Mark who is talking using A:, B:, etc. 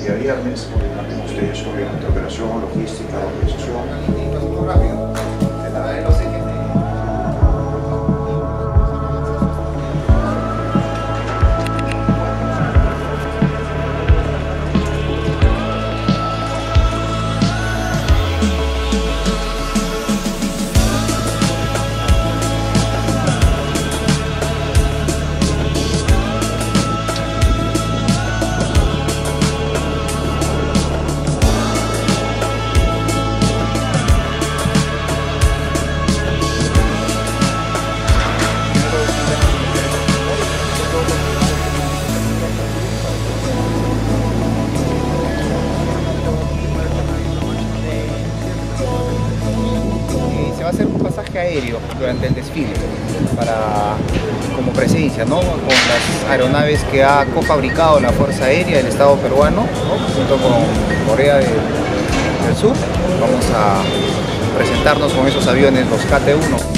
A: día viernes. También ustedes obviamente operación, logística, organización. Rápido.
B: Va a hacer un pasaje aéreo durante el desfile como presencia, ¿no? Con las aeronaves que ha cofabricado la Fuerza Aérea del Estado peruano, ¿no? Junto con Corea del Sur. Vamos a presentarnos con esos aviones, los KT-1.